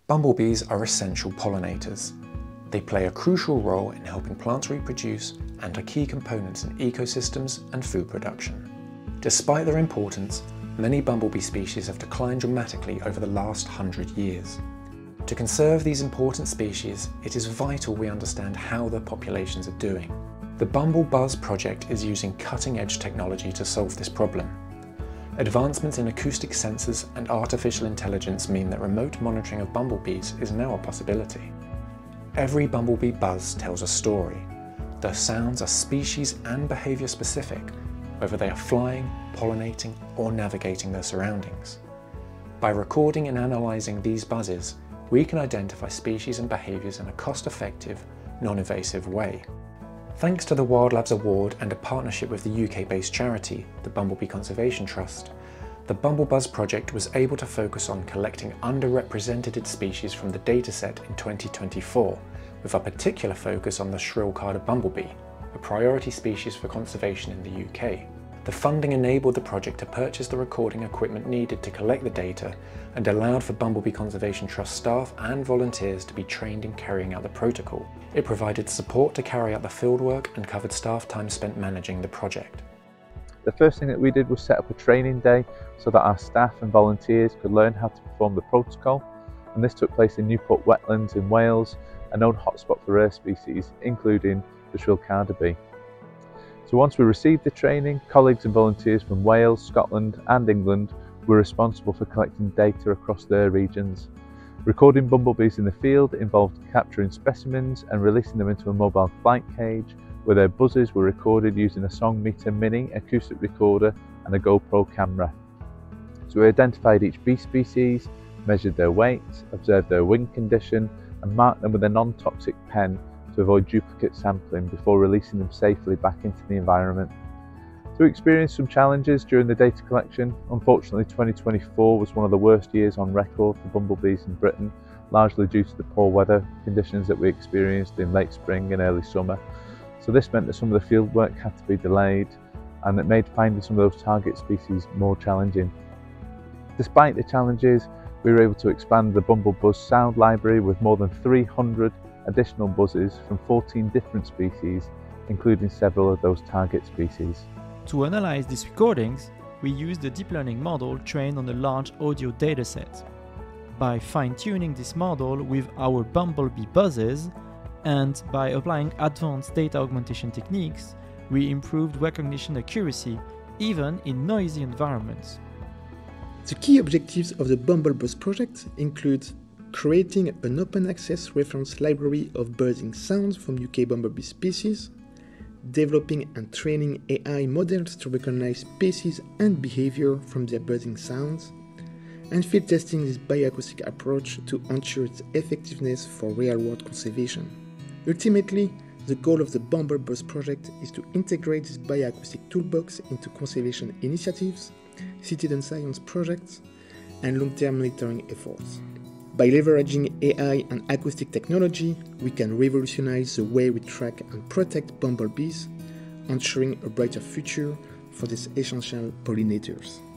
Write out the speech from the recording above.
Bumblebees are essential pollinators. They play a crucial role in helping plants reproduce and are key components in ecosystems and food production. Despite their importance, many bumblebee species have declined dramatically over the last 100 years. To conserve these important species, it is vital we understand how their populations are doing. The BumbleBuzz project is using cutting-edge technology to solve this problem. Advancements in acoustic sensors and artificial intelligence mean that remote monitoring of bumblebees is now a possibility. Every bumblebee buzz tells a story. Their sounds are species and behaviour specific, whether they are flying, pollinating, or navigating their surroundings. By recording and analysing these buzzes, we can identify species and behaviours in a cost-effective, non-invasive way. Thanks to the WILDLABS Award and a partnership with the UK-based charity, the Bumblebee Conservation Trust, the BumbleBuzz project was able to focus on collecting underrepresented species from the dataset in 2024, with a particular focus on the shrill-carded bumblebee, a priority species for conservation in the UK. The funding enabled the project to purchase the recording equipment needed to collect the data and allowed for Bumblebee Conservation Trust staff and volunteers to be trained in carrying out the protocol. It provided support to carry out the fieldwork and covered staff time spent managing the project. The first thing that we did was set up a training day so that our staff and volunteers could learn how to perform the protocol, and this took place in Newport Wetlands in Wales, a known hotspot for rare species, including the shrill-carded bee. So once we received the training, colleagues and volunteers from Wales, Scotland and England were responsible for collecting data across their regions. Recording bumblebees in the field involved capturing specimens and releasing them into a mobile flight cage, where their buzzes were recorded using a Song Meter Mini acoustic recorder and a GoPro camera. So we identified each bee species, measured their weight, observed their wing condition and marked them with a non-toxic pen to avoid duplicate sampling before releasing them safely back into the environment. So we experienced some challenges during the data collection. Unfortunately, 2024 was one of the worst years on record for bumblebees in Britain, largely due to the poor weather conditions that we experienced in late spring and early summer. So this meant that some of the field work had to be delayed, and it made finding some of those target species more challenging. Despite the challenges, we were able to expand the BumbleBuzz sound library with more than 300 additional buzzes from 14 different species, including several of those target species. To analyze these recordings, we used a deep learning model trained on a large audio dataset. By fine-tuning this model with our bumblebee buzzes, and by applying advanced data augmentation techniques, we improved recognition accuracy even in noisy environments. The key objectives of the BumbleBuzz project include creating an open access reference library of buzzing sounds from UK bumblebee species, developing and training AI models to recognize species and behavior from their buzzing sounds, and field testing this bioacoustic approach to ensure its effectiveness for real-world conservation. Ultimately, the goal of the BumbleBuzz project is to integrate this bioacoustic toolbox into conservation initiatives, citizen science projects, and long-term monitoring efforts. By leveraging AI and acoustic technology, we can revolutionize the way we track and protect bumblebees, ensuring a brighter future for these essential pollinators.